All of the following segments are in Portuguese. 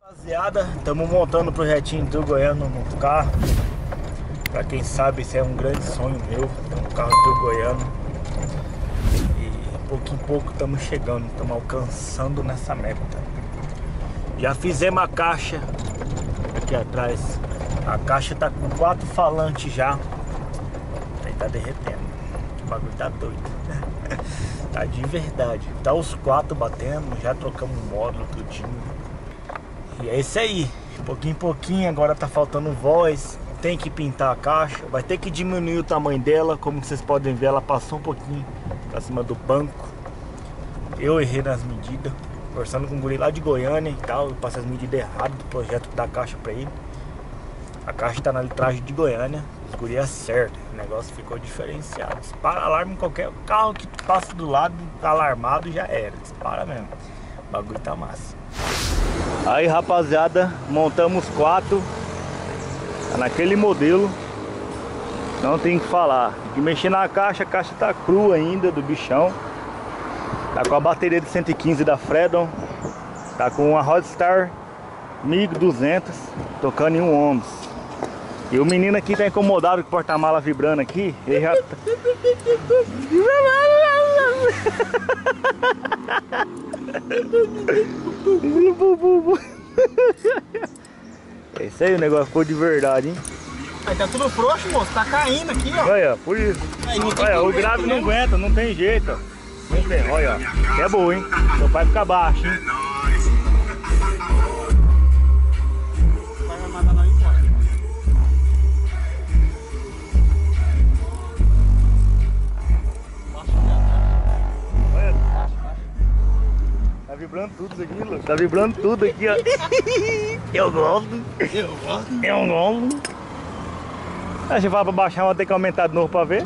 Rapaziada, estamos montando o projetinho do Goiano no carro. Pra quem sabe, esse é um grande sonho meu, um carro do Goiano. E pouco em pouco estamos chegando, estamos alcançando nessa meta. Já fizemos a caixa aqui atrás. A caixa tá com 4 falantes já. Aí tá derretendo. O bagulho tá doido. Tá de verdade. Tá os 4 batendo, já trocamos o módulo, tudinho. E é isso aí. De pouquinho em pouquinho, agora tá faltando voz. Tem que pintar a caixa. Vai ter que diminuir o tamanho dela. Como vocês podem ver, ela passou um pouquinho pra cima do banco. Eu errei nas medidas, conversando com o guri lá de Goiânia e tal. Eu passei as medidas erradas do projeto da caixa pra ele. A caixa tá na litragem de Goiânia. Os guri acertam. O negócio ficou diferenciado. Dispara alarme em qualquer carro que passa do lado, alarmado, já era. Dispara mesmo. O bagulho tá massa. Aí, rapaziada, montamos 4. Tá naquele modelo. Não tem o que falar. Tem que mexer na caixa. A caixa tá crua ainda do bichão. Tá com a bateria de 115 da Fredon. Tá com uma Roadstar 1200 tocando em 1 ohms. E o menino aqui tá incomodado com o porta-mala vibrando aqui. Ele já tá... É isso aí, o negócio ficou de verdade, hein? Aí tá tudo frouxo, moço. Tá caindo aqui, ó. Olha, por isso. Olha, o grave não aguenta, não tem jeito. Não tem, olha, ó. É boa, hein? Seu pai fica baixo, hein? Vai mandar nós embora. Olha. Tá vibrando tudo isso aqui, Lucas. Tá vibrando tudo aqui, ó. Eu gosto. Eu gosto. Se eu falar pra baixar, vou ter que aumentar de novo pra ver.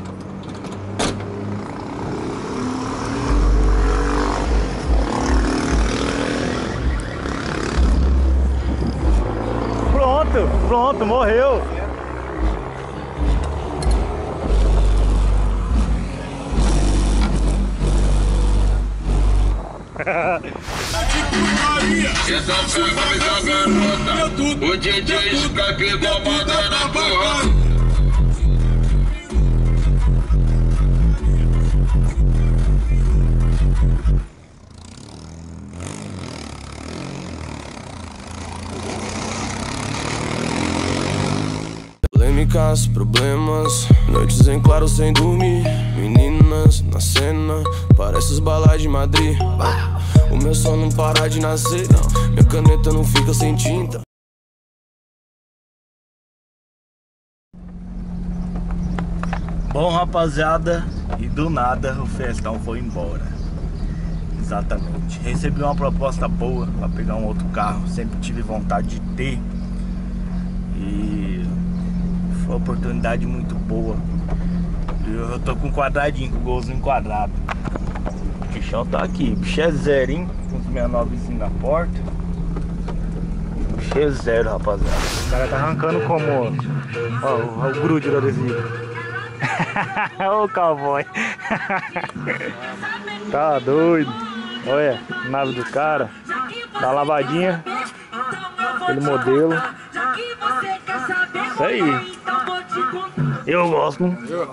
Pronto, morreu. Então pega a garota, o DJ Skype comandando a porra. Polêmicas, problemas, noites em claro sem dormir. Meninas na cena, parece os balais de Madrid. O meu som não para de nascer, não. Minha caneta não fica sem tinta. Bom, rapaziada, e do nada o Festão foi embora. Exatamente. Recebi uma proposta boa pra pegar um outro carro. Sempre tive vontade de ter. E foi uma oportunidade muito boa. Eu tô com um quadradinho, com o golzinho quadrado. O bichão tá aqui. O bicho é zero, hein? Com os 69 na porta. O bicho é zero, rapaziada. O cara tá arrancando como... Ó, o grude do adesivo. Ô cowboy. Tá doido. Olha, nave do cara. Tá lavadinha. Aquele modelo. Isso aí. Eu gosto.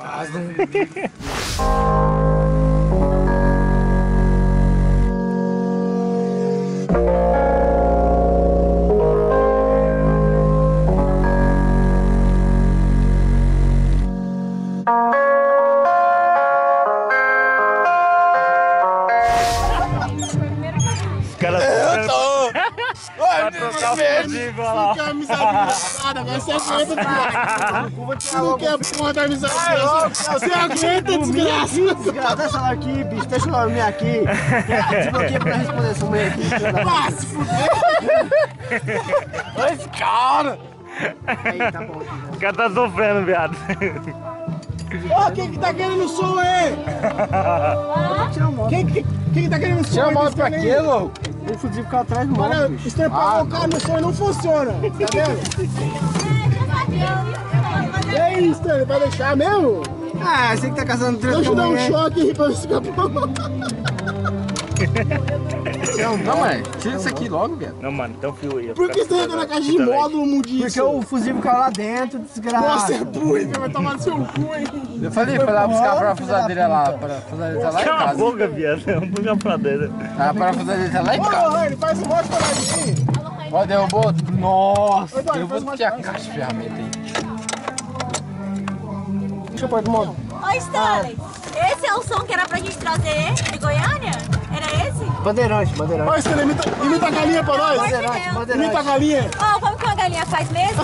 Camisa abençoada, agora você aguenta, você não quer porra da amizade. Você aguenta, desgraça. Deixa ela aqui, bicho. Deixa ela vir aqui. Desbloqueia pra responder essa mulher aqui. Ah, se fuder. Olha esse cara. Aí, tá bom. O cara tá sofrendo, viado. Ó, quem que tá querendo som aí? Quem que tá querendo som? Tira a moto aí? pra quê, louco? O fuzil ficar atrás do Olha, moto, bicho. estrepar o carro no som não funciona, tá vendo? E aí, Stanley, vai deixar mesmo? Ah, você que tá caçando treta. Deixa eu dar um choque aí pra ver se fica bom. Não, mano, tira isso aqui logo, velho. Não, mano, então fio aí. Por que você tá na caixa de módulo, mudiço? Porque o fusível caiu lá dentro, desgraça. Nossa, é burro, vai tomar no seu cu, hein? Eu falei, foi lá buscar a parafusadeira lá. A parafusadeira tá lá em Cala a casa. boca, viado. Vamos buscar pra dentro. A parafusadeira tá lá em Ô, casa. Rani, faz um monte pra nós aí. Ó, derrubou. Nossa, Oi, Dória, derrubou faz uma aqui a caixa de ferramenta aí. Deixa eu pôr do modo. Oi, Stanley. Esse é o som que era pra gente trazer de Goiânia? Era esse? Bandeirante. Ó, Estela, imita a galinha pra nós. Imita a galinha. Ó, como que uma galinha faz mesmo?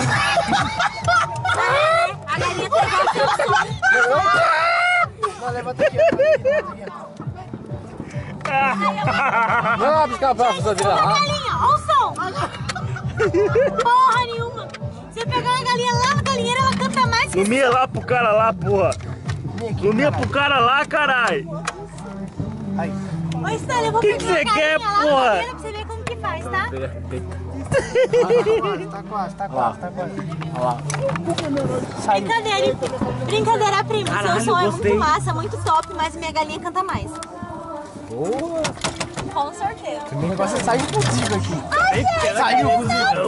A galinha tem igual o seu som. Não, levanta aqui. Vai lá buscar a parafusadeira lá. Galinha, ó o som. Porra nenhuma. Você pegar uma galinha lá na galinheira, ela canta mais que Lumia lá pro cara lá, porra. Lumia pro cara lá, caralho. Ô, Stanley, eu vou Que pegar você a galinha quer, lá porra? na galinheira pra você ver como que faz, tá? Tá quase. Olha lá. Brincadeira, primo. Caralho, Seu som é gostei. muito massa, muito top, mas minha galinha canta mais. Boa. Com certeza. O negócio é sair fusível aqui. Saiu o fusível.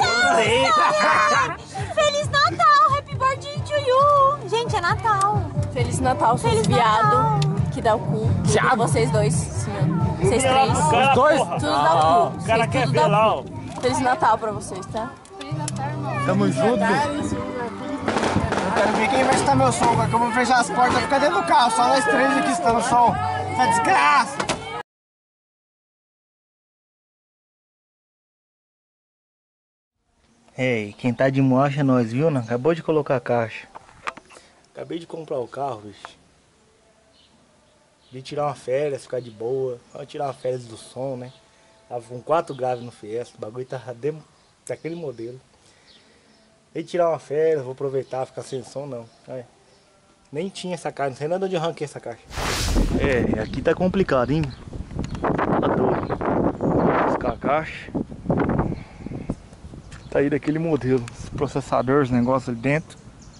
Feliz Natal! Happy birthday to you! Gente, é Natal. Feliz Natal, seus Feliz Natal. viado que dá o cu. Thiago. Vocês dois, senhor. Vocês Lumia lá três. pro cara, Os dois? porra. Tudo dá o cu. O cara Vocês quer tudo ver dá lá, o ó. cu. Feliz Natal pra vocês, tá? Tamo junto. Eu quero ver quem vai escutar meu som, agora que eu vou fechar as portas e ficar dentro do carro. Só nós três aqui estando o som. Essa desgraça. Ei, quem tá de mocha é nós, viu? Não? Acabou de colocar a caixa. Acabei de comprar o carro, bicho. De tirar uma férias, ficar de boa. Vou tirar uma férias do som, né? Tava com 4 graves no Fiesta, o bagulho tava daquele modelo. Vem tirar uma férias, vou aproveitar, ficar sem som não. Olha. Nem tinha essa caixa, não sei nada onde eu arranquei essa caixa. É, aqui tá complicado, hein? Tá doido. Vou buscar a caixa. Tá aí daquele modelo. Os processadores, os negócios ali dentro.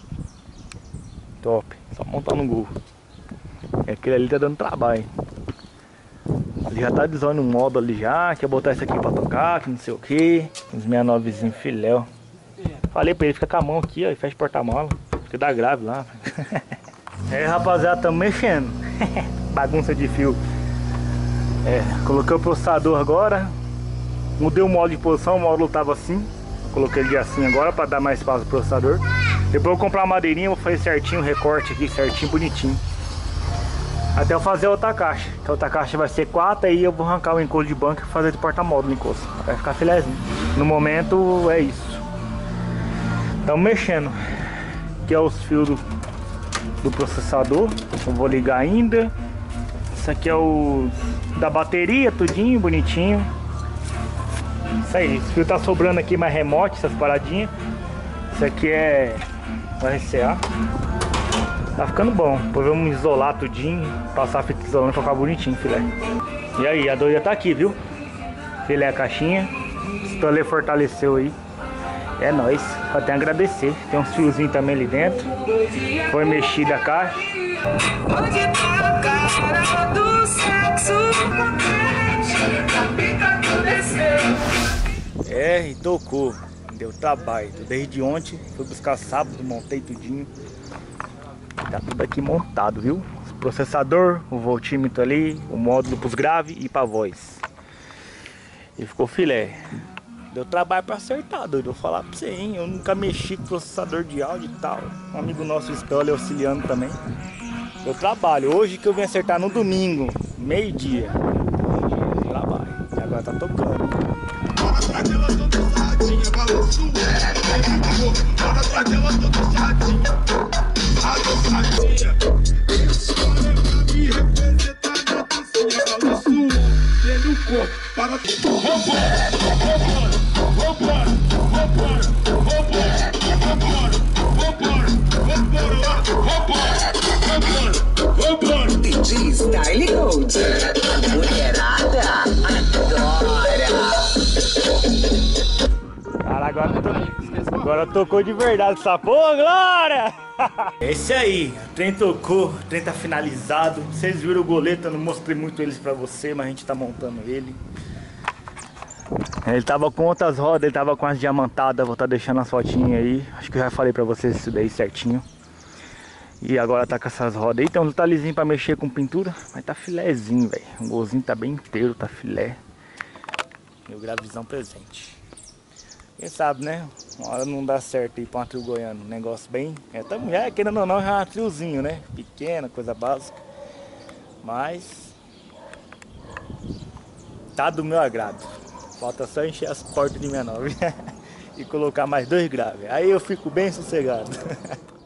Top. Só montar no Gol. E aquele ali tá dando trabalho. Ali já tá dizendo um modo ali já. Quer botar isso aqui pra tocar, que não sei o que. Uns 69zinho filéu. Falei pra ele, fica com a mão aqui, ó, e fecha o porta-mala. Fica dá grave lá. É, rapaziada, tamo mexendo. Bagunça de fio. É, coloquei o processador agora. Mudei o modo de posição, o módulo tava assim. Coloquei ele assim agora pra dar mais espaço pro processador. Depois eu vou comprar uma madeirinha, vou fazer certinho o recorte aqui, certinho, bonitinho. Até eu fazer a outra caixa. Que a outra caixa vai ser 4, aí eu vou arrancar o encosto de banco e fazer de porta-módulo encosto. Vai ficar filézinho. No momento é isso. Estamos mexendo. Aqui é os fios do processador. Eu vou ligar ainda. Isso aqui é o da bateria, tudinho, bonitinho. Isso aí, esse fio tá sobrando aqui mais remote, essas paradinhas. Isso aqui é o RCA. Tá ficando bom. Depois vamos isolar tudinho, passar fita isolante pra ficar bonitinho, filé. E aí, a doida tá aqui, viu? Filé a caixinha. O Stanley fortaleceu aí. É nóis, só tem a agradecer. Tem uns fiozinhos também ali dentro. Foi mexida a caixa. Onde tá a cara do sexo? É, e tocou. Deu trabalho. Desde ontem, fui buscar sábado, montei tudinho. Tá tudo aqui montado, viu? O processador, o voltímetro ali, o módulo pros graves e pra voz. E ficou filé. Deu trabalho pra acertar, doido. Vou falar pra você, hein? Eu nunca mexi com processador de áudio e tal. Um amigo nosso, Stanley, auxiliando também. Deu trabalho. Hoje que eu vim acertar no domingo, meio-dia. Trabalho. E agora tá tocando. DJ Style Gold, a mulherada adora. Agora tocou de verdade essa porra, Glória! É esse aí, o trem tocou, o trem tá finalizado. Vocês viram o goleta, eu não mostrei muito eles pra você, mas a gente tá montando ele. Ele tava com outras rodas, ele tava com as diamantadas, vou estar deixando as fotinhas aí. Acho que eu já falei pra vocês isso daí certinho. E agora tá com essas rodas aí, tem um detalhezinho pra mexer com pintura, mas tá filézinho, velho. O golzinho tá bem inteiro, tá filé. E o gravizão presente. Quem sabe, né? Uma hora não dá certo ir pra uma trio goiano. Um negócio bem... querendo ou não, já é uma triozinho, né? Pequena, coisa básica. Mas... tá do meu agrado. Falta só encher as portas de menor e colocar mais 2 graves. Aí eu fico bem sossegado.